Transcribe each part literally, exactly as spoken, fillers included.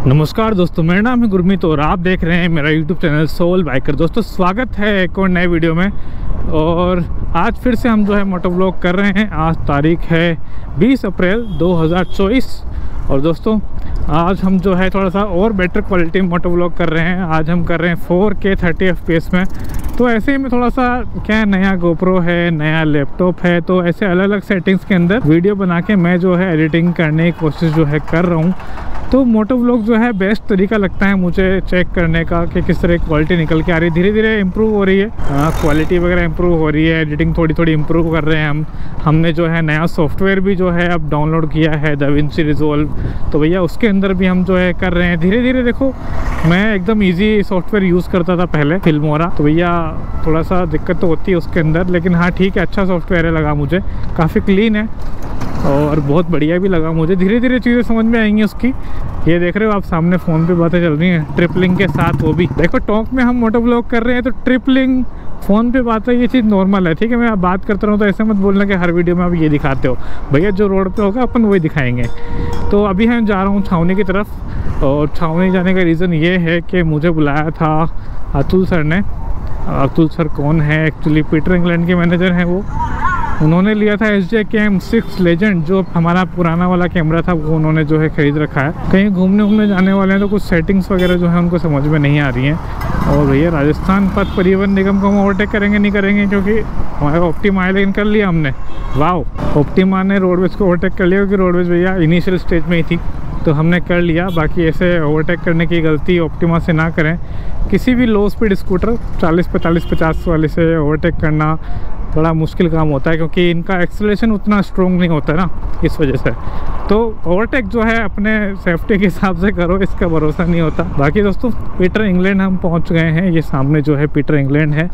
नमस्कार दोस्तों, मेरा नाम है गुरमीत और आप देख रहे हैं मेरा यूट्यूब चैनल सोल बाइकर। दोस्तों स्वागत है एक और नए वीडियो में। और आज फिर से हम जो है मोटो व्लॉग कर रहे हैं। आज तारीख है बीस अप्रैल दो हज़ार चौबीस और दोस्तों आज हम जो है थोड़ा सा और बेटर क्वालिटी में मोटो व्लॉग कर रहे हैं। आज हम कर रहे हैं फोर के थर्टी एफ पी एस में। तो ऐसे ही में थोड़ा सा क्या नया गोप्रो है, नया लैपटॉप है, तो ऐसे अलग अलग सेटिंग्स के अंदर वीडियो बना के मैं जो है एडिटिंग करने की कोशिश जो है कर रहा हूँ। तो मोटो व्लॉग जो है बेस्ट तरीका लगता है मुझे चेक करने का कि किस तरह क्वालिटी निकल के आ रही है। धीरे धीरे इम्प्रूव हो रही है, क्वालिटी वगैरह इम्प्रूव हो रही है, एडिटिंग थोड़ी थोड़ी इम्प्रूव कर रहे हैं हम। हमने जो है नया सॉफ्टवेयर भी जो है अब डाउनलोड किया है, दाविंची रिजॉल्व। तो भैया उसके अंदर भी हम जो है कर रहे हैं धीरे धीरे। देखो मैं एकदम ईजी सॉफ्टवेयर यूज़ करता था पहले, फिल्मोरा, तो भैया थोड़ा सा दिक्कत तो होती है उसके अंदर, लेकिन हाँ ठीक है, अच्छा सॉफ्टवेयर है, लगा मुझे काफ़ी क्लीन है और बहुत बढ़िया भी लगा मुझे। धीरे धीरे चीज़ें समझ में आएंगी उसकी। ये देख रहे हो आप सामने फ़ोन पे बातें चल रही हैं ट्रिपलिंग के साथ, वो भी देखो टॉक में हम मोटो व्लॉग कर रहे हैं तो ट्रिपलिंग फ़ोन पे बात है, ये चीज़ नॉर्मल है। ठीक है, मैं आप बात करता रहूँ तो ऐसे मत बोलना कि हर वीडियो में आप ये दिखाते हो। भैया जो रोड पे होगा अपन वही दिखाएंगे। तो अभी मैं जा रहा हूँ छावनी की तरफ, और छावनी जाने का रीज़न ये है कि मुझे बुलाया था अतुल सर ने। अतुल सर कौन है एक्चुअली? पीटर इंग्लैंड के मैनेजर हैं वो। उन्होंने लिया था S J K M six legend, जो हमारा पुराना वाला कैमरा था वो उन्होंने जो है ख़रीद रखा है। कहीं घूमने घूमने जाने वाले हैं तो कुछ सेटिंग्स वगैरह जो है उनको समझ में नहीं आ रही हैं। और भैया राजस्थान पथ परिवहन निगम को हम ओवरटेक करेंगे नहीं करेंगे, क्योंकि हमारा ऑप्टिमा लेकिन कर लिया हमने। वाह, ऑप्टिमा ने रोडवेज को ओवरटेक कर लिया, क्योंकि रोडवेज भैया इनिशियल स्टेज में ही थी तो हमने कर लिया। बाकी ऐसे ओवरटेक करने की गलती ऑप्टिमा से ना करें। किसी भी लो स्पीड स्कूटर चालीस पैंतालीस पचास वाले से ओवरटेक करना बड़ा मुश्किल काम होता है, क्योंकि इनका एक्सेलरेशन उतना स्ट्रॉन्ग नहीं होता है ना, इस वजह से। तो ओवरटेक जो है अपने सेफ्टी के हिसाब से करो, इसका भरोसा नहीं होता। बाकी दोस्तों पीटर इंग्लैंड हम पहुंच गए हैं। ये सामने जो है पीटर इंग्लैंड है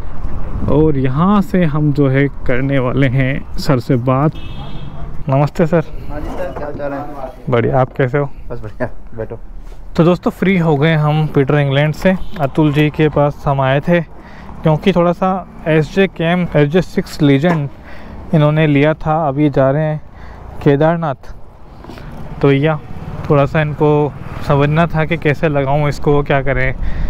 और यहाँ से हम जो है करने वाले हैं सर से बात। नमस्ते सर। हाँ जी सर, क्या चाल है? बढ़िया, आप कैसे हो? बस बढ़िया, बैठो। तो दोस्तों फ्री हो गए हम पीटर इंग्लैंड से। अतुल जी के पास हम आए थे क्योंकि थोड़ा सा S J K M S J six legend इन्होंने लिया था। अभी जा रहे हैं केदारनाथ, तो भैया थोड़ा सा इनको समझना था कि कैसे लगाऊं इसको, क्या करें।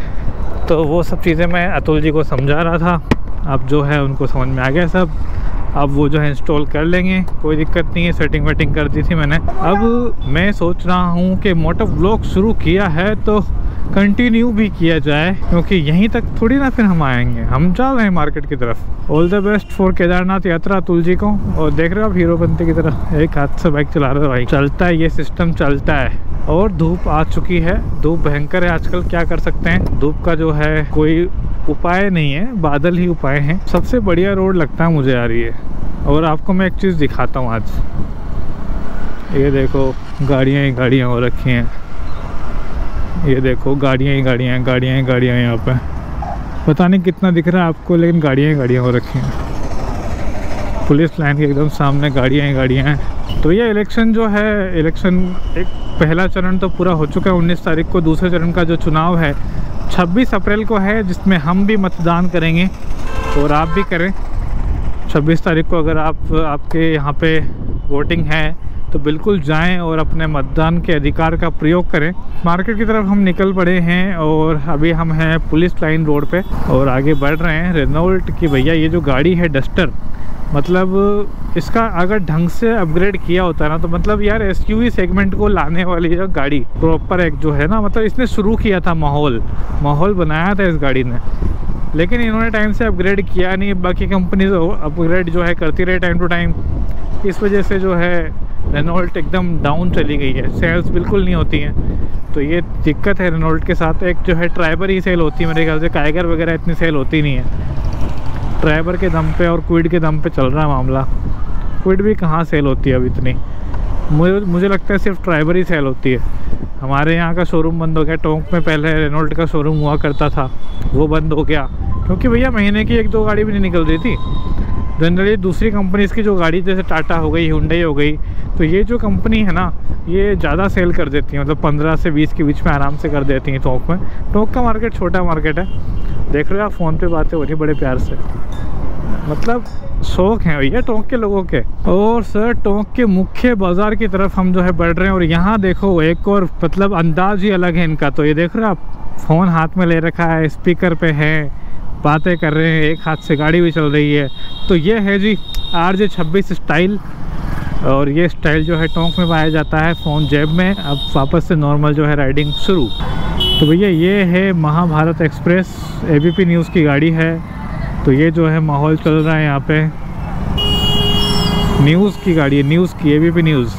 तो वो सब चीज़ें मैं अतुल जी को समझा रहा था। अब जो है उनको समझ में आ गया सब। अब वो जो है इंस्टॉल कर लेंगे, कोई दिक्कत नहीं है। सेटिंग वेटिंग कर दी थी मैंने। अब मैं सोच रहा हूँ कि मोटो व्लॉग शुरू किया है तो कंटिन्यू भी किया जाए, क्योंकि यहीं तक थोड़ी ना फिर हम आएंगे, हम जा रहे हैं मार्केट की तरफ। All the best for Kedarnath यात्रा अतुल जी को। और देख रहे हो आप हीरोपंती की तरह एक हाथ से बाइक चला रहे हो भाई। चलता है, ये सिस्टम चलता है। और धूप आ चुकी है, धूप भयंकर है आजकल, क्या कर सकते हैं। धूप का जो है कोई उपाय नहीं है, बादल ही उपाय हैं। सबसे बढ़िया रोड लगता है मुझे आ रही है। और आपको मैं एक चीज़ दिखाता हूँ आज। ये देखो गाड़ियाँ ही गाड़ियाँ हो रखी हैं। ये देखो गाड़ियाँ ही गाड़ियाँ गाड़ियाँ ही गाड़ियाँ यहाँ पे। पता नहीं कितना दिख रहा है आपको, लेकिन गाड़ियाँ ही गाड़ियाँ हो रखी हैं। पुलिस लाइन के एकदम सामने गाड़ियाँ ही गाड़ियाँ हैं। तो ये इलेक्शन जो है, इलेक्शन एक पहला चरण तो पूरा हो चुका है उन्नीस तारीख को। दूसरे चरण का जो चुनाव है छब्बीस अप्रैल को है, जिसमें हम भी मतदान करेंगे और आप भी करें। छब्बीस तारीख को अगर आप आपके यहाँ पे वोटिंग है तो बिल्कुल जाएं और अपने मतदान के अधिकार का प्रयोग करें। मार्केट की तरफ हम निकल पड़े हैं और अभी हम हैं पुलिस लाइन रोड पे और आगे बढ़ रहे हैं। रेनॉल्ट की भैया ये जो गाड़ी है डस्टर, मतलब इसका अगर ढंग से अपग्रेड किया होता है ना, तो मतलब यार एसयूवी सेगमेंट को लाने वाली जो गाड़ी प्रॉपर एक जो है ना, मतलब इसने शुरू किया था, माहौल माहौल बनाया था इस गाड़ी ने। लेकिन इन्होंने टाइम से अपग्रेड किया नहीं। बाकी कंपनी अपग्रेड जो है करती रहे टाइम टू टाइम, इस वजह से जो है रेनॉल्ट एकदम डाउन चली गई है। सेल्स बिल्कुल नहीं होती हैं, तो ये दिक्कत है रेनॉल्ट के साथ। एक जो है ट्राइबर ही सेल होती है मेरे ख्याल से, काइगर वगैरह इतनी सेल होती नहीं है। ट्राइबर के दम पे और क्विड के दम पे चल रहा है मामला। क्विड भी कहाँ सेल होती है अब इतनी, मुझे मुझे लगता है सिर्फ ट्राइबर ही सेल होती है। हमारे यहाँ का शोरूम बंद हो गया। टोंक में पहले रेनॉल्ट का शोरूम हुआ करता था, वो बंद हो गया, क्योंकि भैया महीने की एक दो गाड़ी भी नहीं निकल रही थी। जनरली दूसरी कंपनीज़ की जो गाड़ी, जैसे टाटा हो गई, हुंडई हो गई, तो ये जो कंपनी है ना, ये ज़्यादा सेल कर देती है, मतलब पंद्रह से बीस के बीच में आराम से कर देती हैं टोंक में। टोंक का मार्केट छोटा मार्केट है। देख रहे हो आप फ़ोन पे बातें हो रही बड़े प्यार से। मतलब शौक है भैया टोंक के लोगों के। और सर टोंक के मुख्य बाजार की तरफ हम जो है बढ़ रहे हैं और यहाँ देखो एक और मतलब अंदाज ही अलग है इनका। तो ये देख रहे हो आप, फ़ोन हाथ में ले रखा है, स्पीकर पे है, बातें कर रहे हैं, एक हाथ से गाड़ी भी चल रही है। तो ये है जी आर जे छब्बीस स्टाइल। और ये स्टाइल जो है टोंक में पाया जाता है, फ़ोन जेब में। अब वापस से नॉर्मल जो है राइडिंग शुरू। तो भैया ये है Mahabharat express, A B P news की गाड़ी है। तो ये जो है माहौल चल रहा है यहाँ पे, न्यूज़ की गाड़ी है, न्यूज़ की, ए बी पी न्यूज़।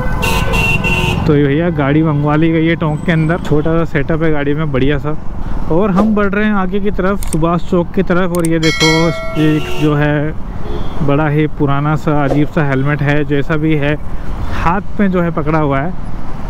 तो भैया गाड़ी मंगवा ली गई है टोंक के अंदर, छोटा सा सेटअप है गाड़ी में बढ़िया सा। और हम बढ़ रहे हैं आगे की तरफ, सुभाष चौक की तरफ। और ये देखो एक जो है बड़ा ही पुराना सा अजीब सा हेलमेट है, जैसा भी है, हाथ में जो है पकड़ा हुआ है।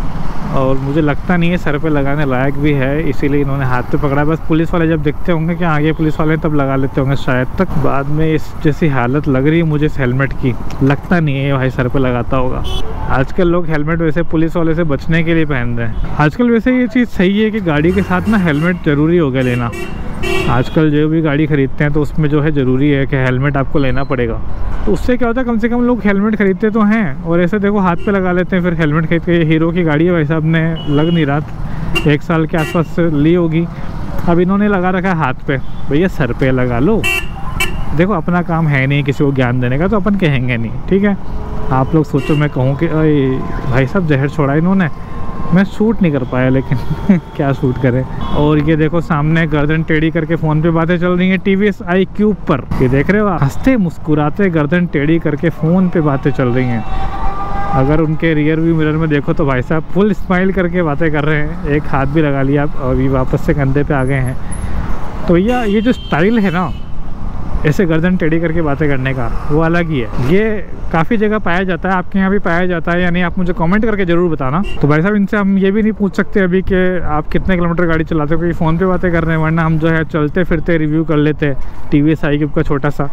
और मुझे लगता नहीं है सर पे लगाने लायक भी है, इसीलिए इन्होंने हाथ पे पकड़ा। बस पुलिस वाले जब देखते होंगे कि आगे पुलिस वाले तब लगा लेते होंगे शायद तक। बाद में इस जैसी हालत लग रही है मुझे इस हेलमेट की, लगता नहीं है भाई सर पे लगाता होगा। आजकल लोग हेलमेट वैसे पुलिस वाले से बचने के लिए पहन रहे हैं। आजकल वैसे ये चीज़ सही है कि गाड़ी के साथ ना हेलमेट ज़रूरी हो गया लेना। आजकल जो भी गाड़ी ख़रीदते हैं तो उसमें जो है ज़रूरी है कि हेलमेट आपको लेना पड़ेगा। तो उससे क्या होता है, कम से कम लोग हेलमेट खरीदते तो हैं और ऐसे देखो हाथ पे लगा लेते हैं फिर हेलमेट खरीद के। ये हीरो की गाड़ी है भाई साहब ने, लग नहीं रहा, एक साल के आसपास से ली होगी। अब इन्होंने लगा रखा है हाथ पे, भैया सर पे लगा लो। देखो अपना काम है नहीं किसी को ज्ञान देने का, तो अपन कहेंगे नहीं, ठीक है। आप लोग सोचो मैं कहूँ कि अरे भाई साहब जहर छोड़ा इन्होंने, मैं शूट नहीं कर पाया लेकिन क्या शूट करें। और ये देखो सामने गर्दन टेढ़ी करके फ़ोन पे बातें चल रही हैं T V S iQube पर। ये देख रहे हो आप, हंसते मुस्कुराते गर्दन टेढ़ी करके फ़ोन पे बातें चल रही हैं। अगर उनके रियर व्यू मिरर में देखो तो भाई साहब फुल स्माइल करके बातें कर रहे हैं, एक हाथ भी लगा लिया और ये वापस से कंधे पे आ गए हैं। तो भैया ये जो स्टाइल है ना ऐसे गर्दन टेढ़ी करके बातें करने का, वो अलग ही है। ये काफ़ी जगह पाया जाता है, आपके यहाँ भी पाया जाता है या नहीं आप मुझे कमेंट करके ज़रूर बताना। तो भाई साहब इनसे हम ये भी नहीं पूछ सकते अभी कि आप कितने किलोमीटर गाड़ी चलाते हो, क्योंकि फ़ोन पे बातें कर रहे हैं, वरना हम जो है चलते फिरते रिव्यू कर लेते T V S iQube का छोटा सा।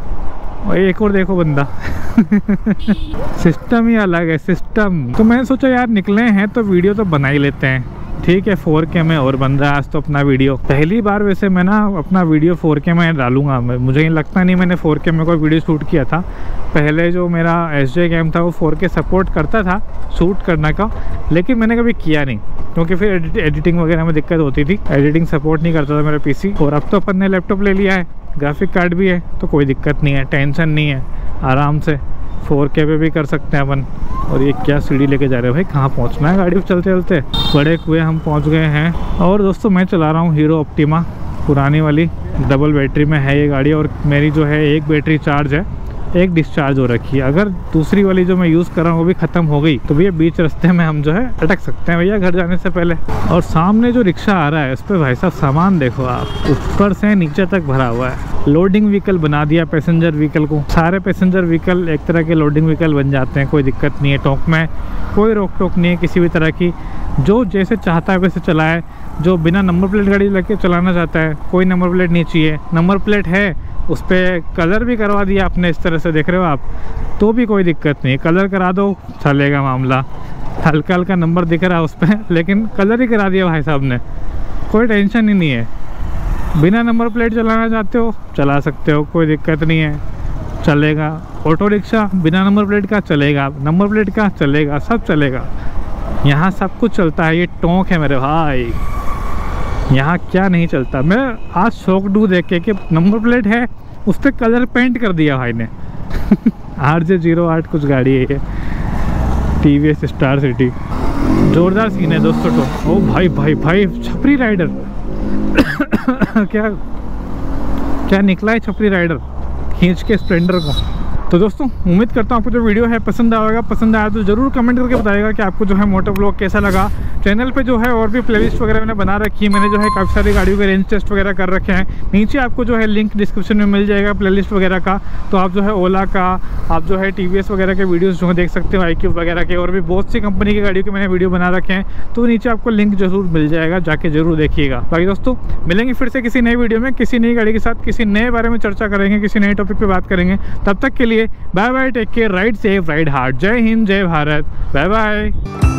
और एक और देखो बंदा सिस्टम ही अलग है, सिस्टम। तो मैंने सोचा यार निकले हैं तो वीडियो तो बना ही लेते हैं, ठीक है। फोर के में और बन रहा है आज तो अपना वीडियो। पहली बार वैसे मैं ना अपना वीडियो फोर के में डालूंगा। मुझे नहीं लगता नहीं मैंने फोर के में कोई वीडियो शूट किया था। पहले जो मेरा एस जे कैम था वो फोर के सपोर्ट करता था शूट करने का, लेकिन मैंने कभी किया नहीं क्योंकि फिर एडिट, एडिटिंग वगैरह में दिक्कत होती थी। एडिटिंग सपोर्ट नहीं करता था मेरा पीसी। और अब तो अपन ने लैपटॉप ले लिया है, ग्राफिक कार्ड भी है, तो कोई दिक्कत नहीं है, टेंशन नहीं है, आराम से फोर के पे भी कर सकते हैं अपन। और ये क्या सीढ़ी लेके जा रहे हैं भाई, कहाँ पहुँचना है गाड़ी पे चलते चलते। बड़े कुएं हम पहुँच गए हैं। और दोस्तों मैं चला रहा हूँ हीरो ऑप्टिमा, पुरानी वाली, डबल बैटरी में है ये गाड़ी। और मेरी जो है एक बैटरी चार्ज है, एक डिस्चार्ज हो रखी है। अगर दूसरी वाली जो मैं यूज़ कर रहा हूँ वो भी ख़त्म हो गई तो भैया बीच रास्ते में हम जो है अटक सकते हैं भैया घर जाने से पहले। और सामने जो रिक्शा आ रहा है उस पर भाई साहब सामान देखो आप, ऊपर से नीचे तक भरा हुआ है। लोडिंग व्हीकल बना दिया पैसेंजर व्हीकल को। सारे पैसेंजर व्हीकल एक तरह के लोडिंग व्हीकल बन जाते हैं, कोई दिक्कत नहीं है। टोंक में कोई रोक टोक नहीं है किसी भी तरह की, जो जैसे चाहता है वैसे चलाए। जो बिना नंबर प्लेट गाड़ी लेके चलाना चाहता है, कोई नंबर प्लेट नहीं चाहिए। नंबर प्लेट है, उस पर कलर भी करवा दिया आपने, इस तरह से देख रहे हो आप, तो भी कोई दिक्कत नहीं, कलर करा दो चलेगा मामला। हल्का हल्का नंबर दिख रहा है उस पर, लेकिन कलर ही करा दिया भाई साहब ने, कोई टेंशन ही नहीं है। बिना नंबर प्लेट चलाना चाहते हो चला सकते हो, कोई दिक्कत नहीं है, चलेगा। ऑटो रिक्शा बिना नंबर प्लेट का चलेगा, नंबर प्लेट का चलेगा, सब चलेगा। यहाँ सब कुछ चलता है। ये टोंक है मेरे भाई, यहाँ क्या नहीं चलता। मैं आज शौक डू देख के कि नंबर प्लेट है उस पर कलर पेंट कर दिया भाई ने आर जे जीरो आठ कुछ गाड़ी है ये, T V S star city. जोरदार सीन है दोस्तों टोंक। ओ भाई भाई भाई छपरी राइडर क्या क्या निकला है छपरी राइडर खींच के स्प्लेंडर को। तो दोस्तों उम्मीद करता हूँ आपको जो वीडियो है पसंद आएगा। पसंद आया तो ज़रूर कमेंट करके बताइएगा कि आपको जो है मोटो ब्लॉग कैसा लगा। चैनल पे जो है और भी प्लेलिस्ट वगैरह मैंने बना रखी है। मैंने जो है काफ़ी सारी गाड़ियों के रेंज टेस्ट वगैरह कर रखे हैं। नीचे आपको जो है लिंक डिस्क्रिप्शन में मिल जाएगा प्लेलिस्ट वगैरह का। तो आप जो है ओला का, आप जो है टी वी एस वगैरह के वीडियोज़ जो है देख सकते हो, आई क्यूब वगैरह के, और भी बहुत सी कंपनी की गाड़ियों के मैंने वीडियो बना रखे हैं। तो नीचे आपको लिंक जरूर मिल जाएगा, जाके जरूर देखिएगा। बाकी दोस्तों मिलेंगे फिर से किसी नई वीडियो में, किसी नई गाड़ी के साथ, किसी नए बारे में चर्चा करेंगे, किसी नए टॉपिक पर बात करेंगे। तब तक के लिए bye bye, take care, ride safe, ride hard. जय हिंद, जय भारत, बाय बाय।